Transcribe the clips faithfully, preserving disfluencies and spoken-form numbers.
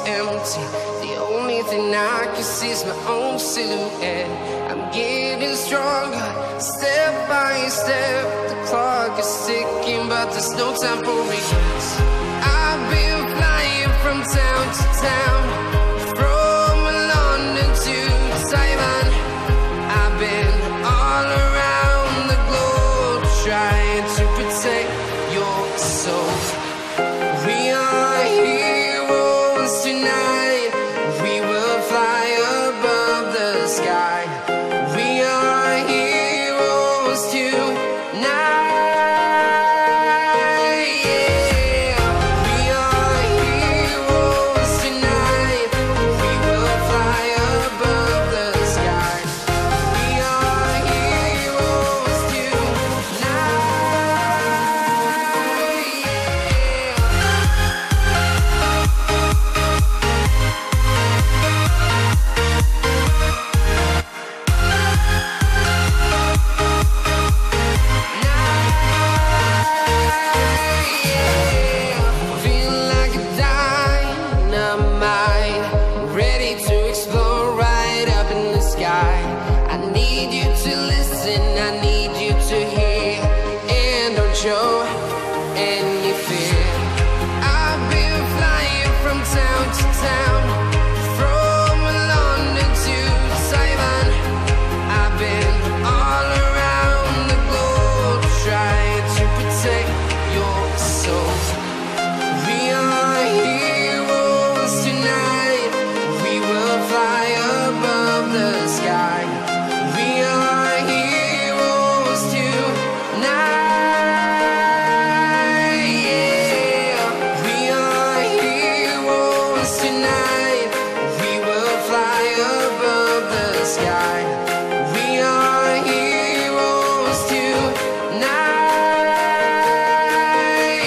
empty. The only thing I can see is my own silhouette. I'm getting stronger, step by step. The clock is ticking, but there's no time for regrets. I've been flying from town to town, from London to Taiwan. I've been all around the globe, trying to protect your soul. We are heroes tonight. We will fly above the sky. We are heroes tonight. Yeah. We are heroes tonight. We will fly above the sky. We are heroes tonight. Feel like a dynamite, ready to explode right up in the sky. I need you to listen, I need you to hear, and don't show any fear. I've been flying from town to town, from London to Taiwan. I've been all around the globe, trying to protect your soul. We are heroes tonight. We will fly above the sky. We are heroes tonight. Yeah. We are heroes tonight. We will fly above the sky. We are heroes tonight.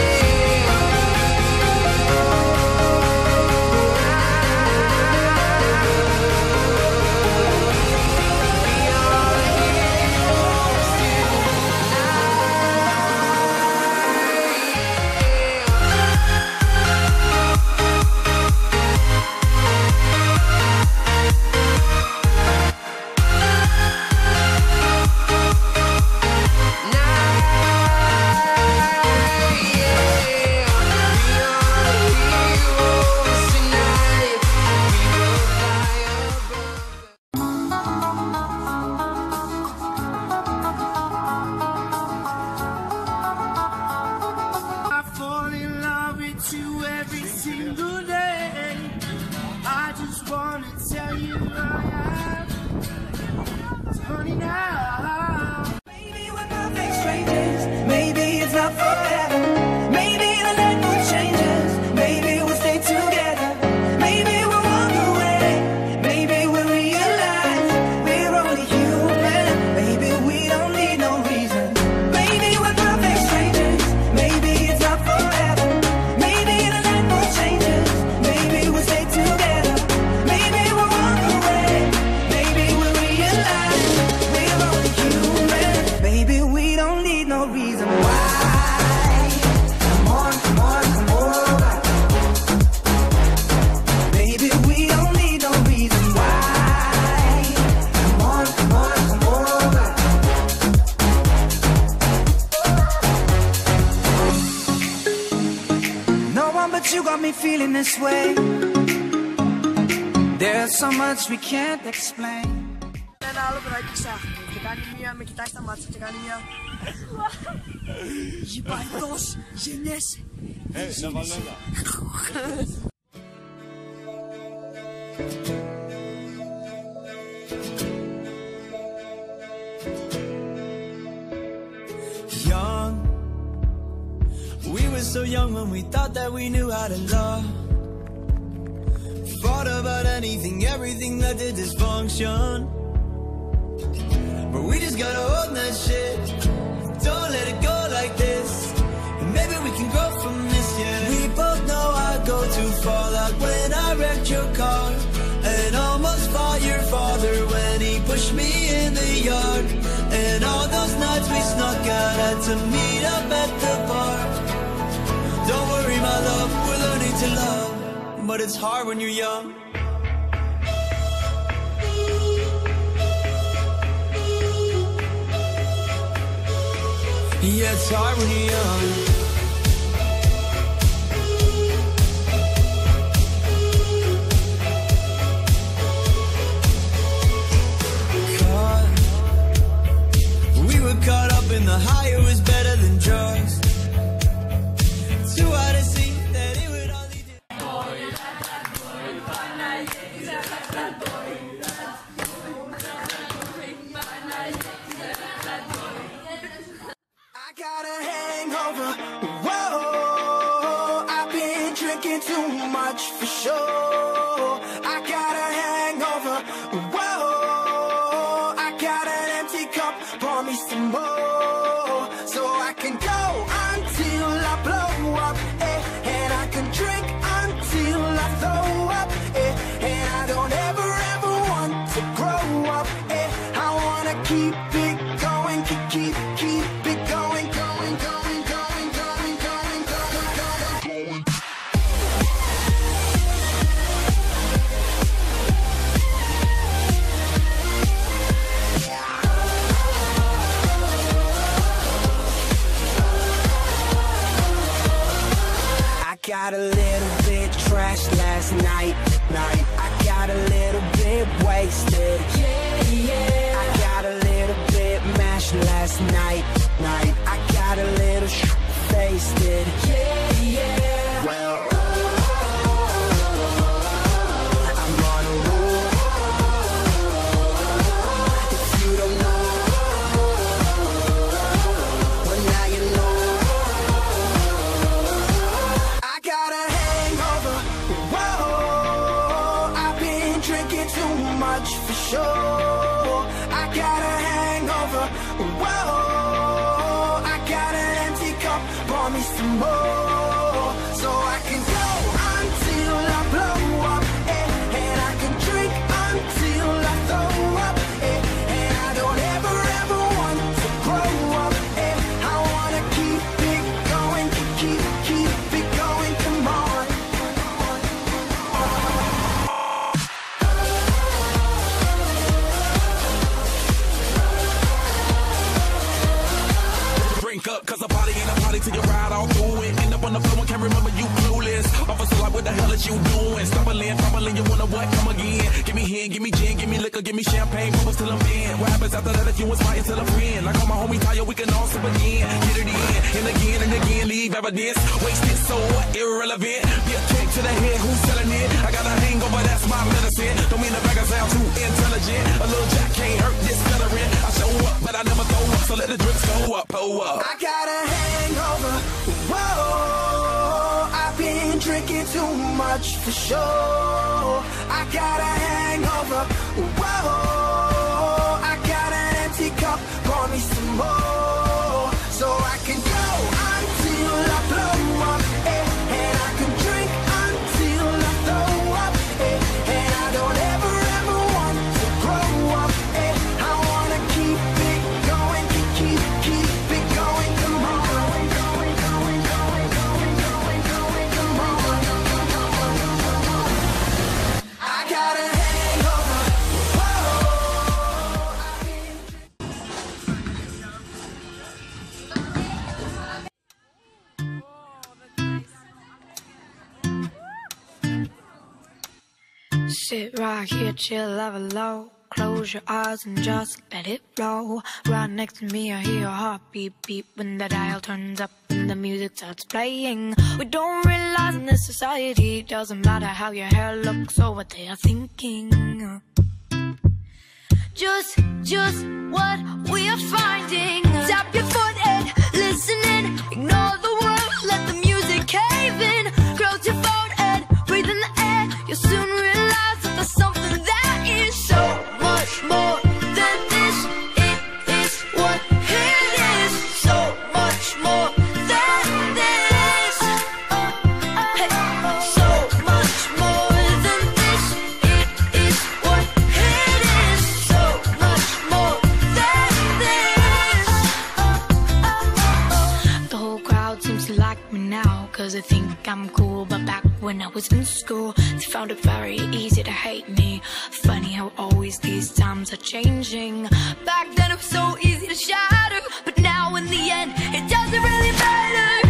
I fall in love with you every single day. I just wanna tell you I am. Honey, now. Maybe we're perfect strangers. Maybe it's not forever. Maybe the night will change us. Maybe we'll stay together. Maybe we'll walk away. Maybe we'll realize we're only human. Maybe we don't need no reason. Maybe we're perfect strangers. Maybe it's not forever. Maybe the night will change us. Maybe we'll stay together. Maybe we'll walk away. Maybe we'll realize we're only human. Maybe we don't need no reason why. Come on, come on, come over. Maybe we don't need no reason why. Come on, come on, come over. No one but you got me feeling this way. There's so much we can't explain. Nanalo ba tayo isa? Chegani niya, may kita sa match. Chegani niya. Ibantos, jenes. Hey, nakalala. Young, we were so young when we thought that we knew how to love. Fought about anything, everything that did dysfunction. But we just gotta hold that shit. Don't let it go like this. And maybe we can grow from this, yeah. We both know I go too far. Like when I wrecked your car and almost fought your father when he pushed me in the yard. And all those nights we snuck out, had to meet up at the bar. Don't worry, my love, we're learning to love. but it's hard when you're young. Yeah, it's hard when you're young. Caught up in the higher was better than drugs. Too hard to see that it would only do. I got a hangover. Whoa, I've been drinking too much for sure. I got a hangover. Whoa, I got an empty cup. Pour me some more, so I can go until I blow up, eh? And I can drink until I throw up, eh? And I don't ever ever want to grow up, eh? I wanna keep it going, keep keep keep it going, going, going, going, going, going, going, going, going. Got a little bit trashed last night, night. I got a little bit wasted, yeah, yeah. I got a little bit mashed last night, night. I got a little sh**faced, yeah, yeah. Well, I'm on a roll. If you don't know, well now you know. For sure, I got a hangover. Whoa, I got an empty cup. Pour me some more, so I can go until I blow up, eh? And I can drink until I throw up, eh? And I don't ever ever want to grow up, eh? I wanna keep it going, keep keep keep it going. Come on. Up, cause a party ain't a party till you ride all through it. End up on the floor and can't remember you clueless. Officer, like, what the hell is you doing? Stumbling, fumbling, you wanna what? Come again. Give me hand, give me gin, give me liquor, give me champagne, bubbles till I'm in. What happens after that if you inspire till I'm friend? Like all my homies tired, we can all sip again. Get it in, and again and again, leave evidence. Wasted, so what? Irrelevant. Be a kick to the head, who's selling it? I got a hangover, that's my medicine. Don't mean the bag I sound too intelligent. A little jack can't hurt this celery. I show up, but I never throw up, so let the drinks go up, pull up. I got a hangover. Whoa, I've been drinking too much for sure. I got a hangover. Whoa, I got an empty cup. Pour me some more, so I can go until I blow up, eh? And I can drink until I throw up, eh? And I don't ever ever want to grow up, eh? I wanna keep it going, keep keep keep it going. Come on. I got a hangover. Sit right here, chill, level low. Close your eyes and just let it flow. Right next to me, I hear your heartbeat beat when the dial turns up and the music starts playing. We don't realize in this society, doesn't matter how your hair looks or what they are thinking. Just, just what we are finding. Tap your foot and listen in. Ignore the world, let the music cave in. Close your phone and breathe in the air. You'll soon realize that there's something that is so much more than this. It is what it is. So much more than this. Hey, so much more than this. It is what it is. So much more than this. me now, cause I think I'm cool. But back when I was in school, they found it very easy to hate me. Funny how always these times are changing. Back then it was so easy to shatter, but now in the end it doesn't really matter.